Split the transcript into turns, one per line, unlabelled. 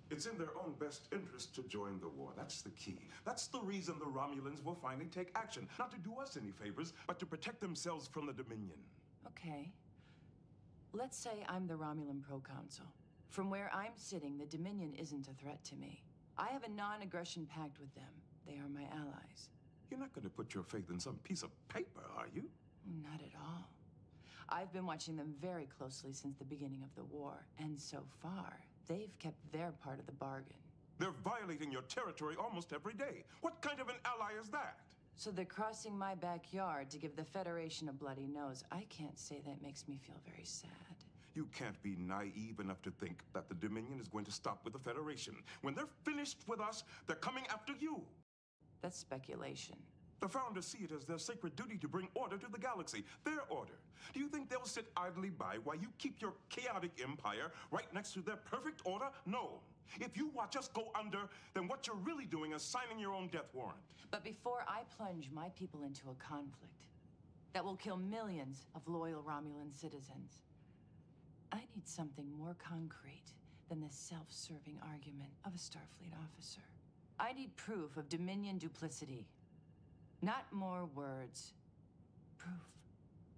It's in their own best interest to join the war. That's the key. That's the reason the Romulans will finally take action. Not to do us any favors, but to protect themselves from the Dominion.
Okay. Let's say I'm the Romulan proconsul. From where I'm sitting, the Dominion isn't a threat to me. I have a non-aggression pact with them. They are my allies.
You're not going to put your faith in some piece of paper, are you?
Not at all. I've been watching them very closely since the beginning of the war, and so far, they've kept their part of the bargain.
They're violating your territory almost every day. What kind of an ally is that?
So they're crossing my backyard to give the Federation a bloody nose. I can't say that makes me feel very sad.
You can't be naive enough to think that the Dominion is going to stop with the Federation. When they're finished with us, they're coming after you.
That's speculation.
The Founders see it as their sacred duty to bring order to the galaxy. Their order. Do you think they'll sit idly by while you keep your chaotic empire right next to their perfect order? No. If you watch us go under, then what you're really doing is signing your own death warrant.
But before I plunge my people into a conflict that will kill millions of loyal Romulan citizens, I need something more concrete than the self-serving argument of a Starfleet officer. I need proof of Dominion duplicity. Not more words. Proof.